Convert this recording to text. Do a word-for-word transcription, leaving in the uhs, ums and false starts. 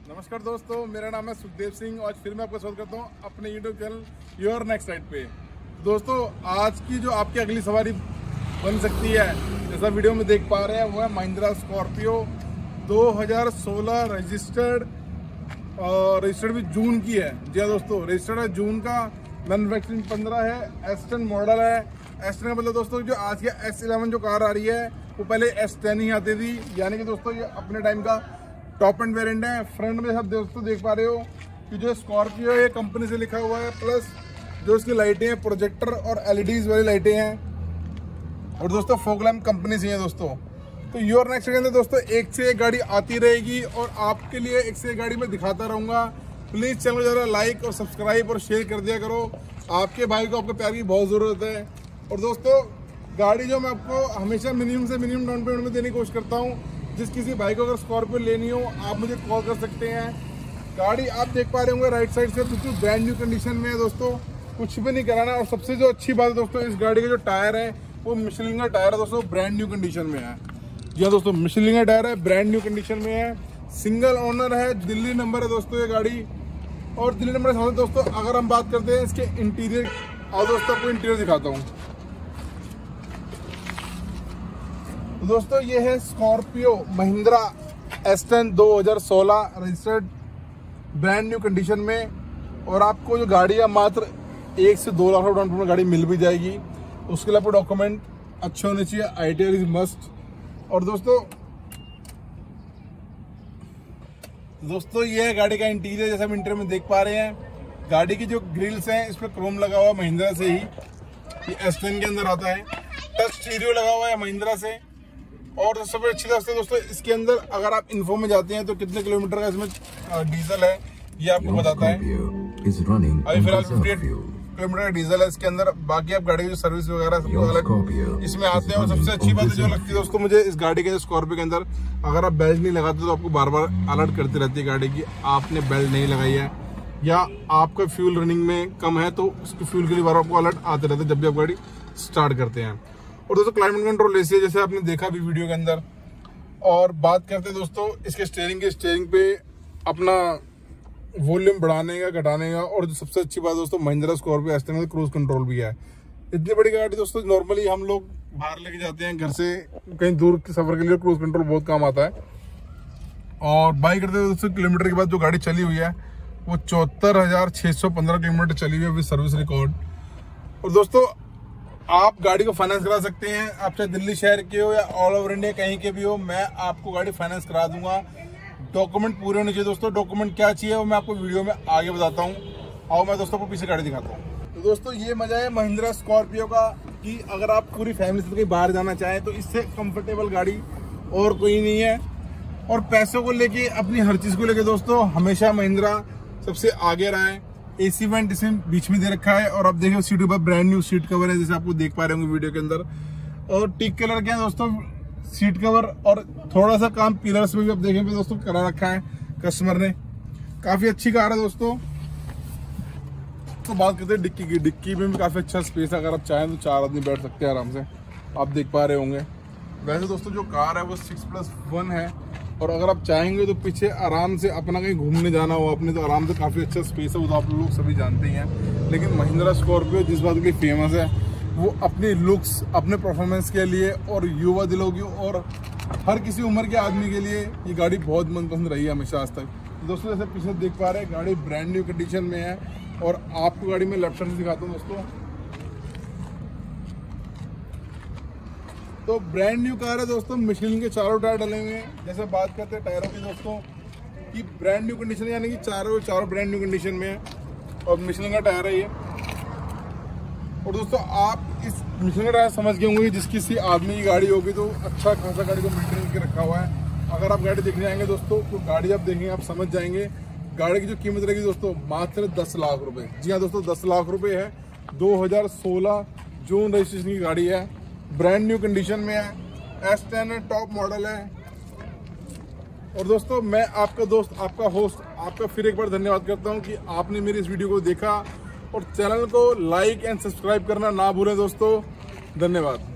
नमस्कार दोस्तों, मेरा नाम है सुखदेव सिंह। आज फिर मैं आपका स्वागत करता हूँ अपने YouTube channel your next ride पे। दोस्तों, आज की जो आपकी अगली सवारी बन सकती है, जैसा वीडियो में देख पा रहे हैं, वो है महिंद्रा स्कॉर्पियो दो हज़ार सोलह रजिस्टर्ड और रजिस्टर्ड भी जून की है। जी हाँ दोस्तों, रजिस्टर्ड है जून का, मैन्युफैक्चरिंग पंद्रह है, एस टेन मॉडल है। एस टेन का मतलब दोस्तों जो आज की एस इलेवन जो कार आ रही है वो पहले एस टेन ही आती थी, यानी कि दोस्तों ये अपने टाइम का टॉप एंड वेरिएंट है। फ्रंट में सब दोस्तों देख पा रहे हो कि जो स्कॉर्पियो है कंपनी से लिखा हुआ है, प्लस जो इसकी लाइटें हैं प्रोजेक्टर और एलईडीज वाली लाइटें हैं, और दोस्तों फॉग लैम्प कंपनी से हैं दोस्तों। तो योर नेक्स्ट के अंदर दोस्तों एक से एक गाड़ी आती रहेगी और आपके लिए एक से एक गाड़ी में दिखाता रहूँगा। प्लीज़ चैनल को ज़रा लाइक और सब्सक्राइब और शेयर कर दिया करो। आपके भाई को आपके प्यार की बहुत ज़रूरत है। और दोस्तों गाड़ी जो मैं आपको हमेशा मिनिमम से मिनिमम डाउन पेमेंट में देने की कोशिश करता हूँ। जिस किसी भाई को अगर स्कॉर्पियो लेनी हो आप मुझे कॉल कर सकते हैं। गाड़ी आप देख पा रहे होंगे राइट साइड से बिल्कुल ब्रांड न्यू कंडीशन में है दोस्तों, कुछ भी नहीं कराना। और सबसे जो अच्छी बात है दोस्तों, इस गाड़ी के जो टायर है वो मिशेलिन का टायर है दोस्तों, ब्रांड न्यू कंडीशन में है। जी हाँ दोस्तों, मिशेलिन का टायर है, ब्रांड न्यू कंडीशन में है, सिंगल ओनर है, दिल्ली नंबर है दोस्तों ये गाड़ी। और दिल्ली नंबर के साथ दोस्तों अगर हम बात करते हैं इसके इंटीरियर, और दोस्तों आपको इंटीरियर दिखाता हूँ। दोस्तों ये है स्कॉर्पियो महिंद्रा एस टेन दो हज़ार सोलह रजिस्टर्ड ब्रांड न्यू कंडीशन में। और आपको जो गाड़ी है मात्र एक से दो लाख रुपये डाउन पेमेंट गाड़ी मिल भी जाएगी। उसके लिए आपको डॉक्यूमेंट अच्छे होने चाहिए, I T R is must. और दोस्तों दोस्तों ये है गाड़ी का इंटीरियर, जैसे हम इंटीरियर में देख पा रहे हैं। गाड़ी की जो ग्रिल्स हैं इस पर क्रोम लगा हुआ है महिंद्रा से ही, ये एस टेन के अंदर आता है। टच स्टीरियो लगा हुआ है महिंद्रा से। और सबसे अच्छी बात है दोस्तों, इसके अंदर अगर आप इन्फो में जाते हैं तो कितने किलोमीटर का इसमें डीजल है ये आपको बताता है। अभी फिलहाल अट्ठावन किलोमीटर का डीजल है इसके अंदर। बाकी आप गाड़ी की जो सर्विस वगैरह सब अलग इसमें आते हैं। और सबसे अच्छी बात जो लगती है दोस्तों मुझे इस गाड़ी के स्कॉर्पियो के अंदर, अगर आप बेल्ट नहीं लगाते तो आपको बार बार अलर्ट करती रहती है गाड़ी की आपने बेल्ट नहीं लगाई है, या आपका फ्यूल रनिंग में कम है तो उसके फ्यूल के लिए बार आपको अलर्ट आते रहते हैं जब भी आप गाड़ी स्टार्ट करते हैं। और दोस्तों क्लाइमेट कंट्रोल एसी है, जैसे आपने देखा भी वीडियो के अंदर। और बात करते हैं दोस्तों इसके स्टीयरिंग के, स्टीयरिंग पे अपना वॉल्यूम बढ़ाने का घटाने का। और जो सबसे अच्छी बात दोस्तों महिंद्रा स्कॉर्पियो एस टेन में क्रूज कंट्रोल भी है। इतनी बड़ी गाड़ी दोस्तों नॉर्मली हम लोग बाहर लेके जाते हैं घर से कहीं दूर के सफर के लिए, क्रूज कंट्रोल बहुत काम आता है। और बाइक करते हैं दोस्तों किलोमीटर के बाद जो गाड़ी चली हुई है वो चौहत्तर हजार छः सौ पंद्रह किलोमीटर चली हुई है विद सर्विस रिकॉर्ड। और दोस्तों आप गाड़ी को फाइनेंस करा सकते हैं, आप चाहे दिल्ली शहर के हो या ऑल ओवर इंडिया कहीं के भी हो, मैं आपको गाड़ी फाइनेंस करा दूंगा। डॉक्यूमेंट पूरे होने चाहिए दोस्तों। डॉक्यूमेंट क्या चाहिए वो मैं आपको वीडियो में आगे बताता हूँ। आओ मैं दोस्तों को पीछे गाड़ी दिखाता हूँ। तो दोस्तों ये मजा है महिंद्रा स्कॉर्पियो का कि अगर आप पूरी फैमिली से कहीं बाहर जाना चाहें तो इससे कंफर्टेबल गाड़ी और कोई नहीं है। और पैसों को लेके, अपनी हर चीज़ को लेके दोस्तों हमेशा महिंद्रा सबसे आगे रहा है। एसी वेंट इसमें बीच में दे रखा है। और आप देखिए सीट ऊपर ब्रांड न्यू सीट कवर है, जैसे आपको देख पा रहे होंगे वीडियो के अंदर। और टिक कलर के हैं दोस्तों सीट कवर, और थोड़ा सा काम पिलर्स में भी आप देखेंगे दोस्तों करा रखा है कस्टमर ने। काफी अच्छी कार है दोस्तों। तो बात करते हैं डिक्की की। डिक्की में भी काफी अच्छा स्पेस है, अगर आप चाहें तो चार आदमी बैठ सकते हैं आराम से, आप देख पा रहे होंगे। वैसे दोस्तों जो कार है वो सिक्स प्लस वन है। और अगर आप चाहेंगे तो पीछे आराम से अपना कहीं घूमने जाना हो अपने तो आराम से काफ़ी अच्छा स्पेस है, वो तो आप लोग सभी जानते ही हैं। लेकिन महिंद्रा स्कॉर्पियो जिस बात के लिए फेमस है वो अपनी लुक्स, अपने परफॉर्मेंस के लिए और युवा दिलों की और हर किसी उम्र के आदमी के लिए ये गाड़ी बहुत मनपसंद रही है हमेशा आज तक। दोस्तों जैसे पीछे देख पा रहे हैं गाड़ी ब्रांड न्यू कंडीशन में है। और आपको गाड़ी में लेफ्ट साइड से दिखाता हूँ दोस्तों। तो ब्रांड न्यू कार है दोस्तों, मिशेलिन के चारों टायर डले हुए हैं। जैसे बात करते हैं टायरों की दोस्तों कि ब्रांड न्यू कंडीशन, यानी कि चारों चारों ब्रांड न्यू कंडीशन में है। और मिशेलिन का टायर है ये। और दोस्तों आप इस मिशेलिन का टायर समझ गए होंगे, जिस किसी आदमी की गाड़ी होगी तो अच्छा खासा गाड़ी को मेंटेन करके रखा हुआ है। अगर आप गाड़ी देखने आएंगे दोस्तों तो गाड़ी आप देखेंगे आप समझ जाएंगे। गाड़ी की जो कीमत रहेगी दोस्तों मात्र दस लाख रुपए। जी हाँ दोस्तों, दस लाख रुपए है। दो हजार सोलह जून रजिस्ट्रेशन की गाड़ी है, ब्रांड न्यू कंडीशन में है, एस टेन टॉप मॉडल है। और दोस्तों मैं आपका दोस्त, आपका होस्ट, आपका फिर एक बार धन्यवाद करता हूं कि आपने मेरी इस वीडियो को देखा। और चैनल को लाइक एंड सब्सक्राइब करना ना भूलें दोस्तों। धन्यवाद।